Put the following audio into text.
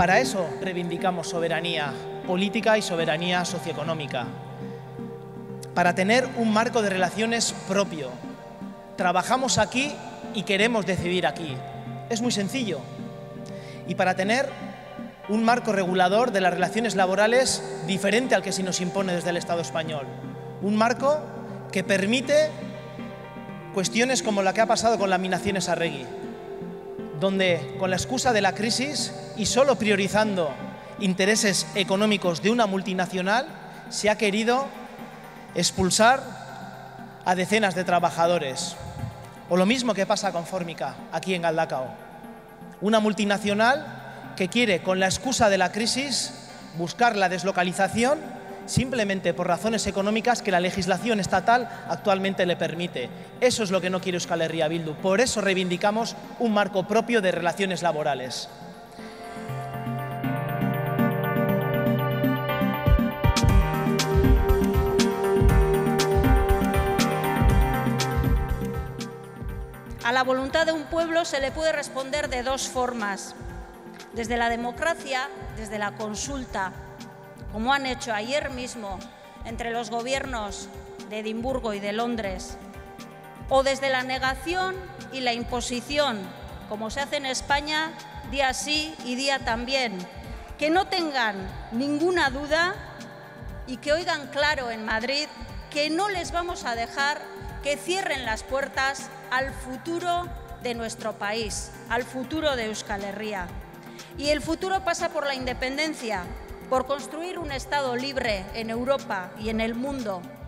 para eso reivindicamos soberanía política y soberanía socioeconómica, para tener un marco de relaciones propio. Trabajamos aquí y queremos decidir aquí. Es muy sencillo. Y para tener un marco regulador de las relaciones laborales diferente al que se nos impone desde el Estado español. Un marco que permite cuestiones como la que ha pasado con Laminaciones Arregui, donde con la excusa de la crisis y solo priorizando intereses económicos de una multinacional se ha querido expulsar a decenas de trabajadores. O lo mismo que pasa con Formica, aquí en Galdakao. Una multinacional que quiere, con la excusa de la crisis, buscar la deslocalización simplemente por razones económicas que la legislación estatal actualmente le permite. Eso es lo que no quiere Euskal Herria Bildu. Por eso reivindicamos un marco propio de relaciones laborales. A la voluntad de un pueblo se le puede responder de dos formas. Desde la democracia, desde la consulta, como han hecho ayer mismo entre los gobiernos de Edimburgo y de Londres, o desde la negación y la imposición, como se hace en España día sí y día también. Que no tengan ninguna duda y que oigan claro en Madrid que no les vamos a dejar que cierren las puertas al futuro de nuestro país, al futuro de Euskal Herria. Y el futuro pasa por la independencia, por construir un Estado libre en Europa y en el mundo,